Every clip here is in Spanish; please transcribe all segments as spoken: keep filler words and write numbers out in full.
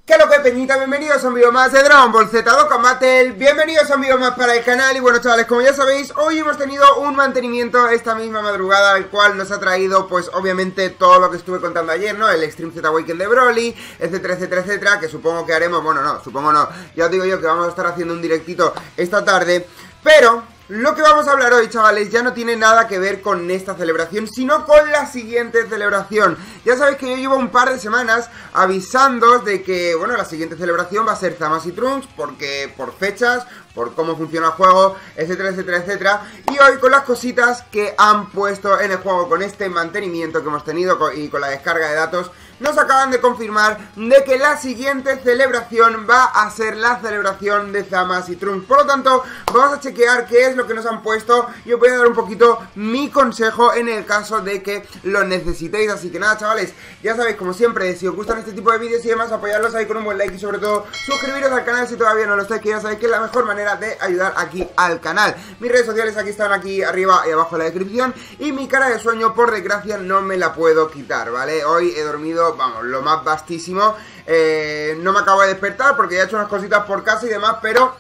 ¿Qué lo que peñita? Bienvenidos a un vídeo más de Dragon Ball Z Dokkan Battle. Bienvenidos a un vídeo más para el canal. Y bueno, chavales, como ya sabéis, hoy hemos tenido un mantenimiento esta misma madrugada, el cual nos ha traído, pues obviamente, todo lo que estuve contando ayer, ¿no? El Extreme Z Awaken de Broly, etcétera, etcétera, etcétera. Que supongo que haremos, bueno, no, supongo no, ya os digo yo que vamos a estar haciendo un directito esta tarde. Pero lo que vamos a hablar hoy, chavales, ya no tiene nada que ver con esta celebración, sino con la siguiente celebración. Ya sabéis que yo llevo un par de semanas avisándoos de que, bueno, la siguiente celebración va a ser Zamasu y Trunks, porque por fechas, por cómo funciona el juego, etcétera, etcétera, etcétera. Y hoy con las cositas que han puesto en el juego, con este mantenimiento que hemos tenido y con la descarga de datos, nos acaban de confirmar de que la siguiente celebración va a ser la celebración de Zamasu y Trunks. Por lo tanto, vamos a chequear qué es lo que nos han puesto y os voy a dar un poquito mi consejo en el caso de que lo necesitéis. Así que nada, chavales, ya sabéis, como siempre, si os gustan este tipo de vídeos y demás, apoyarlos ahí con un buen like y sobre todo suscribiros al canal si todavía no lo estáis, que ya sabéis que es la mejor manera de ayudar aquí al canal. Mis redes sociales aquí están, aquí arriba y abajo en la descripción, y mi cara de sueño, por desgracia, no me la puedo quitar, ¿vale? Hoy he dormido, vamos, lo más vastísimo. eh, No me acabo de despertar porque ya he hecho unas cositas por casa y demás, pero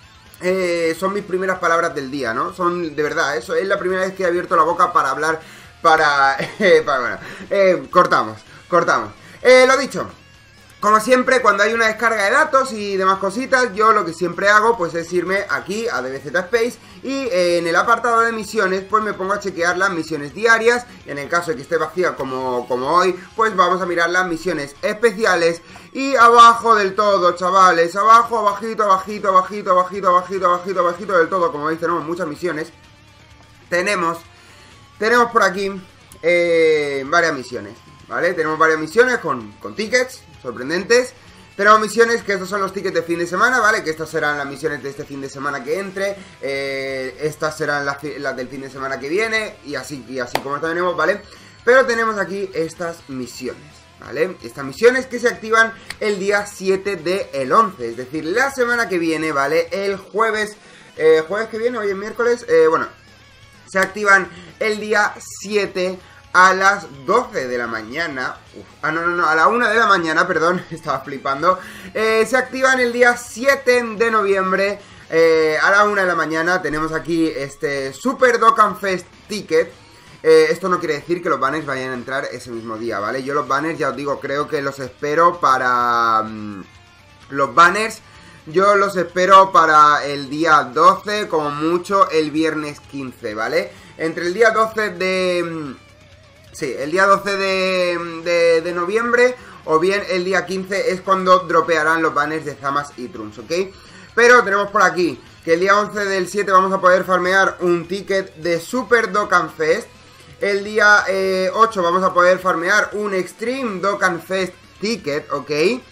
eh, son mis primeras palabras del día, ¿no? Son, de verdad, eso es la primera vez que he abierto la boca para hablar, para... Eh, para bueno, eh, cortamos, cortamos eh, Lo dicho, como siempre, cuando hay una descarga de datos y demás cositas, yo lo que siempre hago, pues es irme aquí a D B Z Space y eh, en el apartado de misiones, pues me pongo a chequear las misiones diarias. Y en el caso de que esté vacía como, como hoy, pues vamos a mirar las misiones especiales. Y abajo del todo, chavales, abajo, abajito, abajito, abajito, abajito, abajito, abajito, abajito del todo, como veis, tenemos muchas misiones. Tenemos, tenemos por aquí eh, varias misiones, ¿vale? Tenemos varias misiones con, con tickets sorprendentes. Tenemos misiones que estos son los tickets de fin de semana, ¿vale? Que estas serán las misiones de este fin de semana que entre. eh, Estas serán las, las del fin de semana que viene. Y así, y así como tenemos, ¿vale? Pero tenemos aquí estas misiones, ¿vale? Estas misiones que se activan el día siete del once, es decir, la semana que viene, ¿vale? El jueves, eh, jueves que viene, hoy es miércoles, eh, bueno, se activan el día siete a las doce de la mañana. Uf, ah, no, no, no, a la una de la mañana, perdón, estaba flipando. eh, Se activan el día siete de noviembre, eh, a la una de la mañana. Tenemos aquí este Super Dokkan Fest Ticket. eh, Esto no quiere decir que los banners vayan a entrar ese mismo día, ¿vale? Yo los banners, ya os digo, creo que los espero para... Um, los banners yo los espero para el día doce, como mucho el viernes quince, ¿vale? Entre el día doce de... Sí, el día doce de, de, de noviembre o bien el día quince es cuando dropearán los banners de Zamasu y Trunks, ¿ok? Pero tenemos por aquí que el día once del siete vamos a poder farmear un ticket de Super Dokkan Fest. El día eh, ocho vamos a poder farmear un Extreme Dokkan Fest ticket, ¿ok?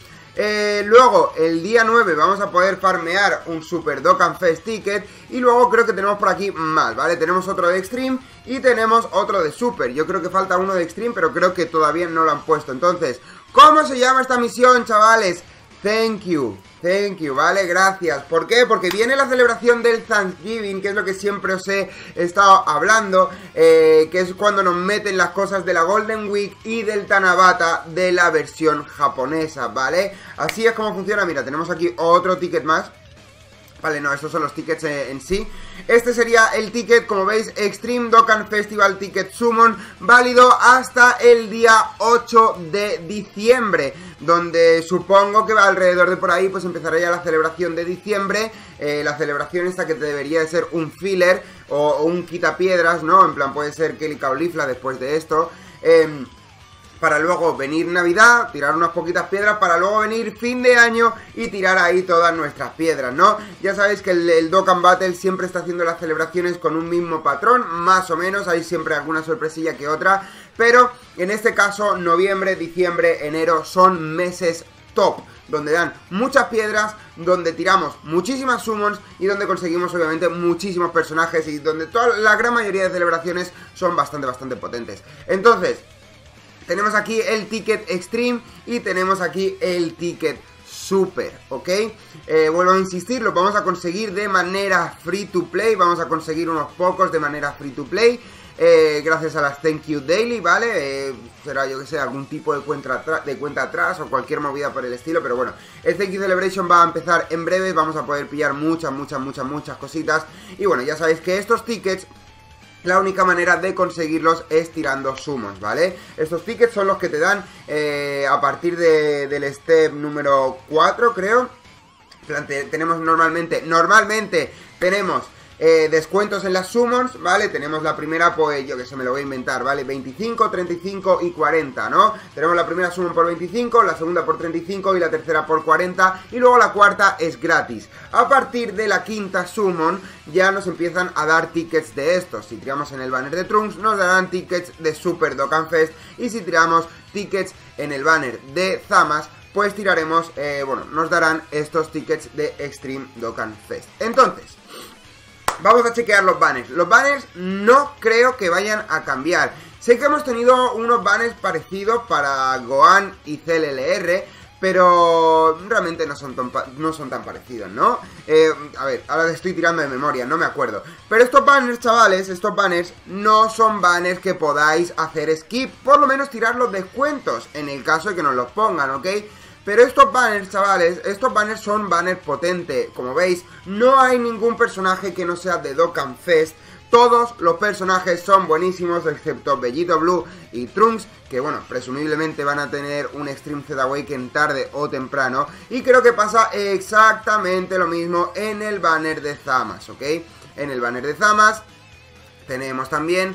Eh, luego, el día nueve vamos a poder farmear un Super Dokkan Fest ticket. Y luego creo que tenemos por aquí más, ¿vale? Tenemos otro de Extreme y tenemos otro de Super. Yo creo que falta uno de Extreme, pero creo que todavía no lo han puesto. Entonces, ¿cómo se llama esta misión, chavales? Thank you, thank you, ¿vale? Gracias. ¿Por qué? Porque viene la celebración del Thanksgiving, que es lo que siempre os he estado hablando, eh, que es cuando nos meten las cosas de la Golden Week y del Tanabata de la versión japonesa, ¿vale? Así es como funciona. Mira, tenemos aquí otro ticket más. Vale, no, estos son los tickets eh, en sí. Este sería el ticket, como veis, Extreme Dokkan Festival Ticket Summon, válido hasta el día ocho de diciembre, donde supongo que va alrededor de por ahí, pues empezará ya la celebración de diciembre. eh, La celebración esta que debería de ser un filler o, o un quitapiedras, ¿no? En plan, puede ser Kelly Caulifla después de esto. Eh... Para luego venir Navidad, tirar unas poquitas piedras, para luego venir fin de año y tirar ahí todas nuestras piedras, ¿no? Ya sabéis que el, el Dokkan Battle siempre está haciendo las celebraciones con un mismo patrón, más o menos, hay siempre alguna sorpresilla que otra, pero en este caso noviembre, diciembre, enero son meses top, donde dan muchas piedras, donde tiramos muchísimas summons y donde conseguimos obviamente muchísimos personajes y donde toda la gran mayoría de celebraciones son bastante, bastante potentes. Entonces, tenemos aquí el ticket Extreme y tenemos aquí el ticket Super, ¿ok? Eh, vuelvo a insistir, lo vamos a conseguir de manera free to play, vamos a conseguir unos pocos de manera free to play. eh, gracias a las Thank You Daily, ¿vale? Eh, será, yo que sé, algún tipo de cuenta, de cuenta atrás o cualquier movida por el estilo, pero bueno, el Thank You Celebration va a empezar en breve, vamos a poder pillar muchas, muchas, muchas, muchas cositas. Y bueno, ya sabéis que estos tickets, la única manera de conseguirlos es tirando summons, ¿vale? Estos tickets son los que te dan eh, a partir de, del step número cuatro, creo. Tenemos normalmente, normalmente tenemos eh, descuentos en las summons, ¿vale? Tenemos la primera, pues yo que sé, me lo voy a inventar, ¿vale? veinticinco, treinta y cinco y cuarenta, ¿no? Tenemos la primera summon por veinticinco, la segunda por treinta y cinco y la tercera por cuarenta, y luego la cuarta es gratis. A partir de la quinta summon ya nos empiezan a dar tickets de estos. Si tiramos en el banner de Trunks nos darán tickets de Super Dokkan Fest, y si tiramos tickets en el banner de Zamasu, pues tiraremos, eh, bueno, nos darán estos tickets de Extreme Dokkan Fest. Entonces, vamos a chequear los banners. Los banners no creo que vayan a cambiar. Sé que hemos tenido unos banners parecidos para Gohan y C L L R, pero realmente no son tan, no son tan parecidos, ¿no? Eh, a ver, ahora estoy tirando de memoria, no me acuerdo. Pero estos banners, chavales, estos banners no son banners que podáis hacer skip. Por lo menos tirar los descuentos, en el caso de que nos los pongan, ¿ok? Pero estos banners, chavales, estos banners son banners potentes. Como veis, no hay ningún personaje que no sea de Dokkan Fest. Todos los personajes son buenísimos, excepto Vegito Blue y Trunks, que bueno, presumiblemente van a tener un Extreme Z Awaken tarde o temprano. Y creo que pasa exactamente lo mismo en el banner de Zamasu, ¿ok? En el banner de Zamasu tenemos también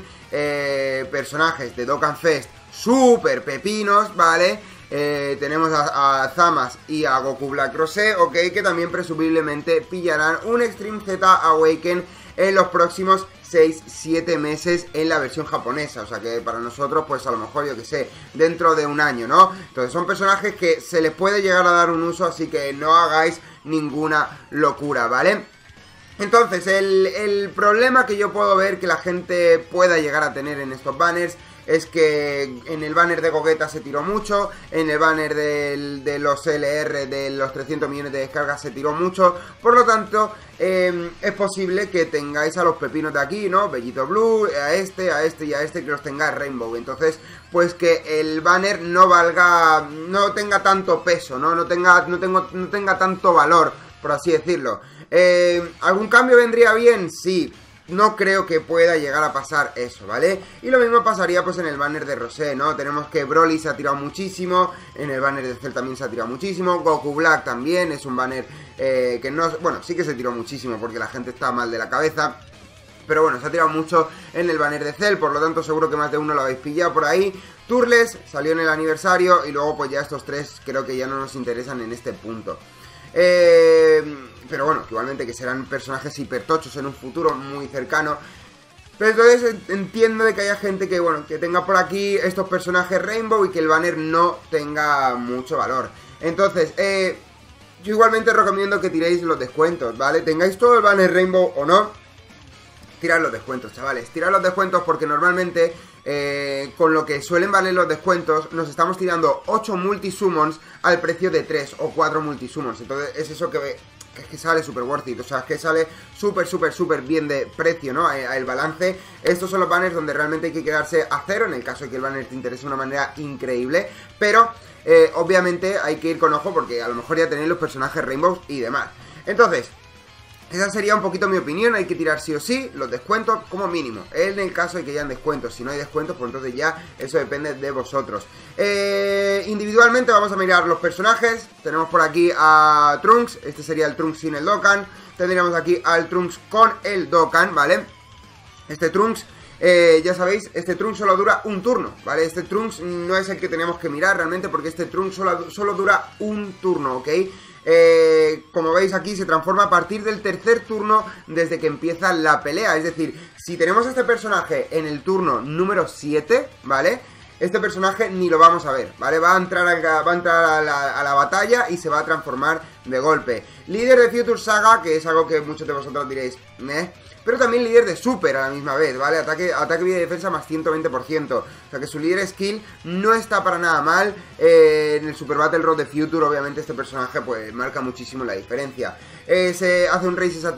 eh, personajes de Dokkan Fest súper pepinos, ¿vale? Eh, tenemos a, a Zamasu y a Goku Black Rosé, ok, que también presumiblemente pillarán un Extreme Z Awaken en los próximos seis siete meses en la versión japonesa. O sea que para nosotros, pues a lo mejor, yo que sé, dentro de un año, ¿no? Entonces son personajes que se les puede llegar a dar un uso, así que no hagáis ninguna locura, ¿vale? Entonces, el, el problema que yo puedo ver que la gente pueda llegar a tener en estos banners es que en el banner de Gogeta se tiró mucho, en el banner del, de los L R de los trescientos millones de descargas se tiró mucho, por lo tanto eh, es posible que tengáis a los pepinos de aquí, ¿no? Vegito Blue, a este, a este y a este, que los tengáis Rainbow. Entonces, pues que el banner no valga, no tenga tanto peso, ¿no? No tenga, no tengo, no tenga tanto valor, por así decirlo. Eh, ¿Algún cambio vendría bien? Sí. No creo que pueda llegar a pasar eso, ¿vale? Y lo mismo pasaría pues en el banner de Rosé, ¿no? Tenemos que Broly se ha tirado muchísimo, en el banner de Cell también se ha tirado muchísimo, Goku Black también es un banner eh, que no... Bueno, sí que se tiró muchísimo porque la gente está mal de la cabeza, pero bueno, se ha tirado mucho en el banner de Cell, por lo tanto seguro que más de uno lo habéis pillado por ahí. Turles salió en el aniversario y luego pues ya estos tres creo que ya no nos interesan en este punto. Eh... Pero bueno, igualmente que serán personajes hipertochos en un futuro muy cercano. Pero entonces entiendo de que haya gente que, bueno, que tenga por aquí estos personajes Rainbow y que el banner no tenga mucho valor. Entonces, eh, yo igualmente recomiendo que tiréis los descuentos, ¿vale? Tengáis todo el banner Rainbow o no, tirad los descuentos, chavales. Tirad los descuentos porque normalmente eh, con lo que suelen valer los descuentos nos estamos tirando ocho multisummons al precio de tres o cuatro multisummons. Entonces es eso que... es que sale súper worth it, o sea, es que sale súper, súper, súper bien de precio, ¿no? El balance. Estos son los banners donde realmente hay que quedarse a cero, en el caso de que el banner te interese de una manera increíble, pero eh, obviamente hay que ir con ojo porque a lo mejor ya tenéis los personajes Rainbows y demás. Entonces, esa sería un poquito mi opinión. Hay que tirar sí o sí los descuentos como mínimo, en el caso de que hayan descuentos. Si no hay descuentos, pues entonces ya eso depende de vosotros. eh, Individualmente vamos a mirar los personajes. Tenemos por aquí a Trunks, este sería el Trunks sin el Dokkan. Tendríamos aquí al Trunks con el Dokkan, ¿vale? Este Trunks, eh, ya sabéis, este Trunks solo dura un turno, ¿vale? Este Trunks no es el que tenemos que mirar realmente, porque este Trunks solo, solo dura un turno, ¿ok? Eh, como veis aquí se transforma a partir del tercer turno desde que empieza la pelea. Es decir, si tenemos a este personaje en el turno número siete, ¿vale? Este personaje ni lo vamos a ver, ¿vale? Va a entrar a, va a, entrar a, la, a la batalla y se va a transformar de golpe. Líder de Future Saga, que es algo que muchos de vosotros diréis, ¿eh? Pero también líder de Super a la misma vez, ¿vale? Ataque, ataque, vida y defensa más ciento veinte por ciento. O sea que su líder skill no está para nada mal. eh, En el Super Battle Road de Future, obviamente, este personaje pues marca muchísimo la diferencia. eh, Se hace un Raises Attack,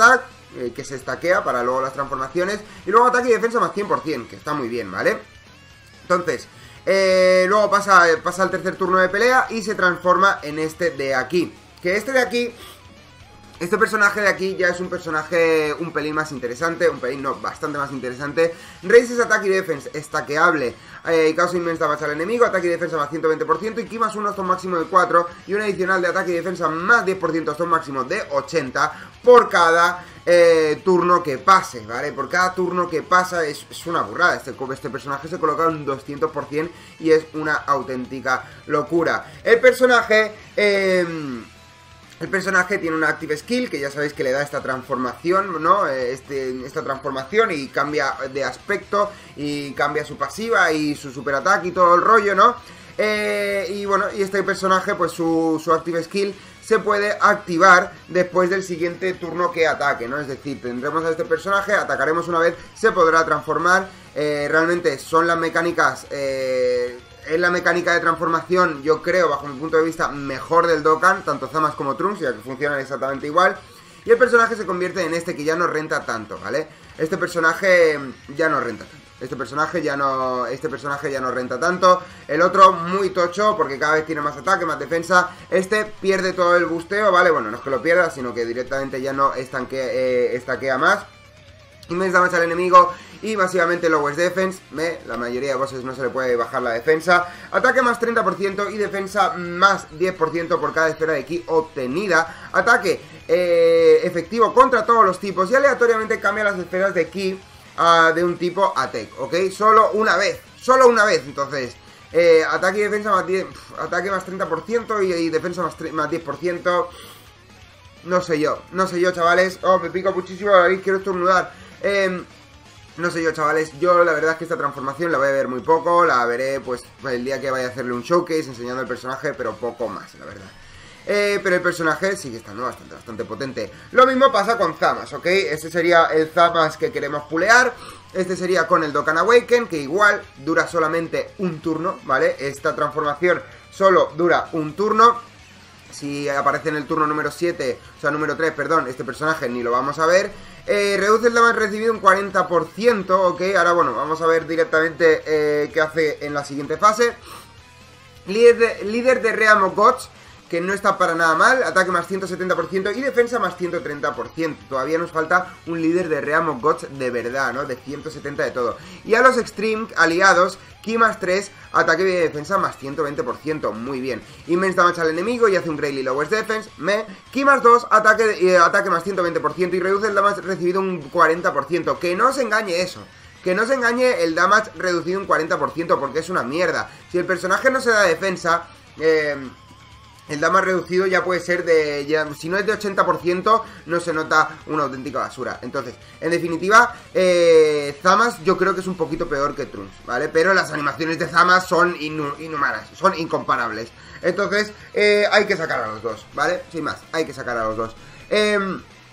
eh, que se estaquea para luego las transformaciones. Y luego ataque y defensa más cien por cien, que está muy bien, ¿vale? Entonces, eh, luego pasa, pasa al tercer turno de pelea y se transforma en este de aquí. Que este de aquí... Este personaje de aquí ya es un personaje un pelín más interesante, un pelín no, bastante más interesante. Raises ataque y defense, estaqueable, eh, causa inmensa damage al enemigo, ataque y defensa más ciento veinte por ciento y ki más uno hasta un máximo de cuatro y un adicional de ataque y defensa más diez por ciento hasta un máximo de ochenta por cada eh, turno que pase, ¿vale? Por cada turno que pasa es, es una burrada, este, este personaje se coloca un doscientos por ciento y es una auténtica locura. El personaje... Eh, El personaje tiene una Active Skill que ya sabéis que le da esta transformación, ¿no? Este, esta transformación y cambia de aspecto y cambia su pasiva y su super ataque y todo el rollo, ¿no? Eh, y bueno, y este personaje, pues su, su Active Skill se puede activar después del siguiente turno que ataque, ¿no? Es decir, tendremos a este personaje, atacaremos una vez, se podrá transformar. Eh, realmente son las mecánicas... Eh, Es la mecánica de transformación, yo creo, bajo mi punto de vista, mejor del Dokkan, tanto Zamasu como Trunks, ya que funcionan exactamente igual. Y el personaje se convierte en este que ya no renta tanto, ¿vale? Este personaje ya no renta tanto. Este personaje ya no. Este personaje ya no renta tanto. El otro muy tocho, porque cada vez tiene más ataque, más defensa. Este pierde todo el busteo, ¿vale? Bueno, no es que lo pierda, sino que directamente ya no estanquea, eh, estaquea más. Inmense damage al enemigo y básicamente lowest defense, ¿eh? La mayoría de bosses no se le puede bajar la defensa. Ataque más treinta por ciento y defensa más diez por ciento por cada esfera de ki obtenida. Ataque eh, efectivo contra todos los tipos y aleatoriamente cambia las esferas de ki uh, de un tipo a tech, ¿ok? Solo una vez, solo una vez, entonces... Eh, ataque y defensa más diez, pf, ataque más treinta por ciento y, y defensa más, más diez por ciento. No sé yo, no sé yo, chavales. Oh, me pica muchísimo la nariz, quiero estornudar. Eh, no sé yo, chavales, yo la verdad es que esta transformación la voy a ver muy poco. La veré pues el día que vaya a hacerle un showcase enseñando el personaje, pero poco más, la verdad. Eh, pero el personaje sigue estando bastante, bastante potente. Lo mismo pasa con Zamasu, ¿ok? Este sería el Zamasu que queremos pulear. Este sería con el Dokkan Awaken, que igual dura solamente un turno, ¿vale? Esta transformación solo dura un turno. Si aparece en el turno número siete, o sea, número tres, perdón, este personaje ni lo vamos a ver. Eh, reduce el damage recibido un cuarenta por ciento, ok. Ahora, bueno, vamos a ver directamente eh, qué hace en la siguiente fase. Líder de, líder de Realm of Gods, que no está para nada mal. Ataque más ciento setenta por ciento y defensa más ciento treinta por ciento. Todavía nos falta un líder de Realm of Gods de verdad, ¿no? De ciento setenta de todo. Y a los Extreme aliados, ki más tres, ataque y defensa más ciento veinte por ciento. Muy bien. Inmense damage al enemigo y hace un Greatly lowest defense. Me. Ki más dos, ataque, eh, ataque más ciento veinte por ciento y reduce el damage recibido un cuarenta por ciento. Que no os engañe eso. Que no os engañe el damage reducido un cuarenta por ciento, porque es una mierda. Si el personaje no se da defensa... Eh... El damage reducido ya puede ser de... Ya, si no es de ochenta por ciento, no se nota una auténtica basura. Entonces, en definitiva, eh, Zamasu yo creo que es un poquito peor que Trunks, ¿vale? Pero las animaciones de Zamasu son inhu inhumanas, son incomparables. Entonces, eh, hay que sacar a los dos, ¿vale? Sin más, hay que sacar a los dos. Eh,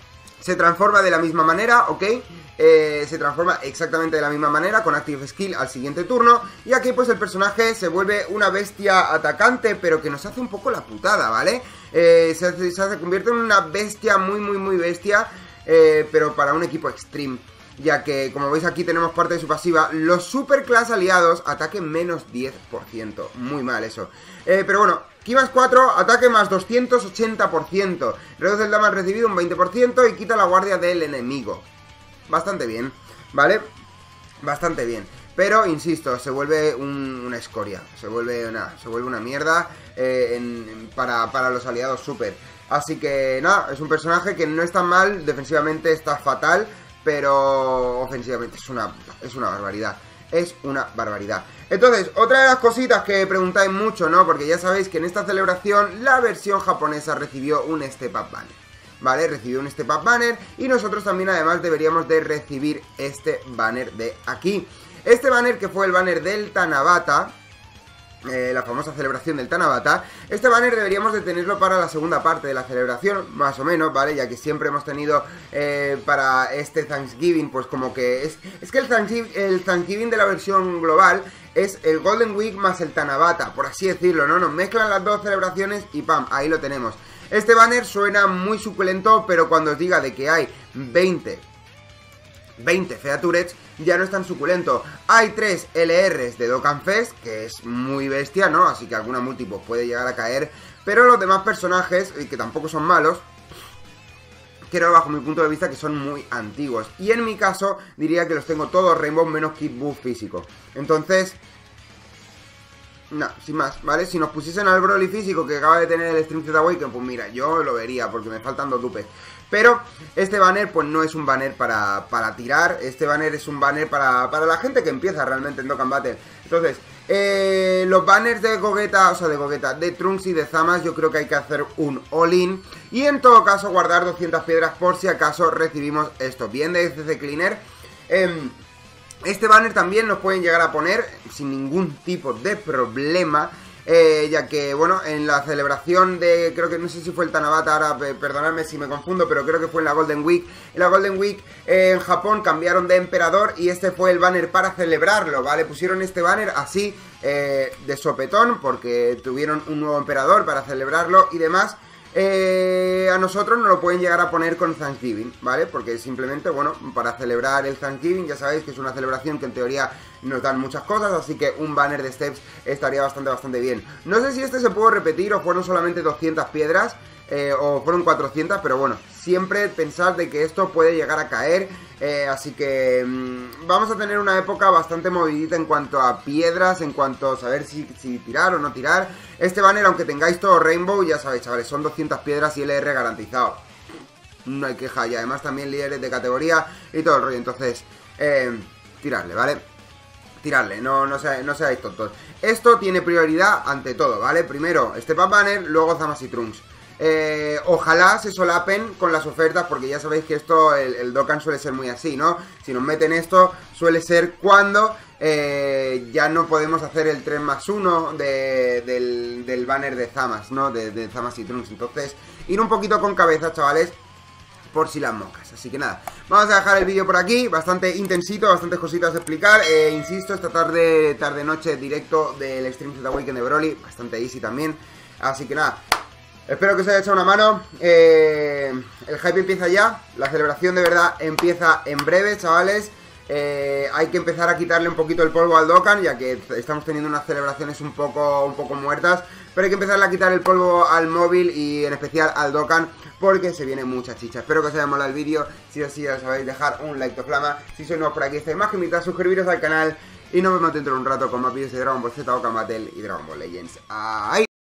se transforma de la misma manera, ¿ok? Eh, se transforma exactamente de la misma manera con Active Skill al siguiente turno. Y aquí pues el personaje se vuelve una bestia atacante, pero que nos hace un poco la putada, ¿vale? Eh, se, hace, se hace, convierte en una bestia muy muy muy bestia, eh, pero para un equipo extreme. Ya que, como veis aquí tenemos parte de su pasiva. Los Superclass aliados, ataque menos diez por ciento. Muy mal eso. eh, Pero bueno, ki más cuatro, ataque más doscientos ochenta por ciento. Reduce el damage recibido un veinte por ciento y quita la guardia del enemigo. Bastante bien, ¿vale? Bastante bien. Pero, insisto, se vuelve un, una escoria. Se vuelve una, se vuelve una mierda eh, en, para, para los aliados super. Así que, nada, es un personaje que no está mal. Defensivamente está fatal, pero ofensivamente es una, es una barbaridad. Es una barbaridad. Entonces, otra de las cositas que preguntáis mucho, ¿no? Porque ya sabéis que en esta celebración la versión japonesa recibió un Step Up Banner, ¿vale? Recibió un Step Up Banner y nosotros también además deberíamos de recibir este banner de aquí. Este banner que fue el banner del Tanabata, eh, la famosa celebración del Tanabata. Este banner deberíamos de tenerlo para la segunda parte de la celebración, más o menos, ¿vale? Ya que siempre hemos tenido eh, para este Thanksgiving, pues como que es... Es que el Thanksgiving, el Thanksgiving de la versión global es el Golden Week más el Tanabata, por así decirlo, ¿no? Nos mezclan las dos celebraciones y ¡pam! Ahí lo tenemos. Este banner suena muy suculento, pero cuando os diga de que hay veinte featurets, ya no es tan suculento. Hay tres L Rs de Dokkan Fest, que es muy bestia, ¿no? Así que alguna multi pues, puede llegar a caer. Pero los demás personajes, que tampoco son malos, creo bajo mi punto de vista que son muy antiguos. Y en mi caso, diría que los tengo todos Rainbow menos Kid Buu físico. Entonces... no, sin más, ¿vale? Si nos pusiesen al Broly físico que acaba de tener el Stream Z Awaken, pues mira, yo lo vería porque me faltan dos dupes. Pero este banner pues no es un banner para, para tirar, este banner es un banner para, para la gente que empieza realmente en Dokkan Battle. Entonces, eh, los banners de Gogeta, o sea de Gogeta, de Trunks y de Zamasu, yo creo que hay que hacer un all-in. Y en todo caso guardar doscientas piedras por si acaso recibimos esto. Bien de C C Cleaner. Eh, Este banner también nos pueden llegar a poner sin ningún tipo de problema, eh, ya que, bueno, en la celebración de, creo que no sé si fue el Tanabata, ahora perdonadme si me confundo, pero creo que fue en la Golden Week. En la Golden Week eh, en Japón cambiaron de emperador y este fue el banner para celebrarlo, ¿vale? Pusieron este banner así, eh, de sopetón, porque tuvieron un nuevo emperador para celebrarlo y demás. Eh, a nosotros nos lo pueden llegar a poner con Thanksgiving, ¿vale? Porque simplemente, bueno, para celebrar el Thanksgiving, ya sabéis que es una celebración que en teoría nos dan muchas cosas, así que un banner de Steps estaría bastante, bastante bien. No sé si este se pudo repetir o fueron solamente doscientas piedras, eh, o fueron cuatrocientas, pero bueno, siempre pensad de que esto puede llegar a caer, eh, así que mmm, vamos a tener una época bastante movidita en cuanto a piedras, en cuanto a saber si, si tirar o no tirar. Este banner, aunque tengáis todo Rainbow, ya sabéis, chavales, son doscientas piedras y L R garantizado. No hay queja, y además también líderes de categoría y todo el rollo, entonces, eh, tirarle, ¿vale? Tirarle, no, no, se, no seáis tontos. Esto tiene prioridad ante todo, ¿vale? Primero, Step Up Banner, luego Zamasu y Trunks. Eh, ojalá se solapen con las ofertas, porque ya sabéis que esto, el, el Dokkan suele ser muy así, ¿no? Si nos meten esto, suele ser cuando eh, ya no podemos hacer el tres más uno de, del, del banner de Zamasu, ¿no? De, de Zamasu y Trunks. Entonces, ir un poquito con cabeza, chavales, por si las moscas. Así que nada, vamos a dejar el vídeo por aquí, bastante intensito, bastantes cositas a explicar. eh, Insisto, esta tarde, tarde noche, directo del Stream Z Awaken de Broly, bastante easy también. Así que nada, espero que os haya echado una mano. eh, El hype empieza ya. La celebración de verdad empieza en breve, chavales. eh, Hay que empezar a quitarle un poquito el polvo al Dokkan, ya que estamos teniendo unas celebraciones un poco, un poco muertas. Pero hay que empezar a quitar el polvo al móvil y en especial al Dokkan, porque se viene mucha chicha. Espero que os haya molado el vídeo. Si os sí, ya sabéis, dejar un like de flama. Si sois nuevos por aquí, estáis más que invitados a suscribiros al canal. Y nos vemos dentro de un rato con más vídeos de Dragon Ball Z, Dokkan Battle y Dragon Ball Legends. ¡Ay!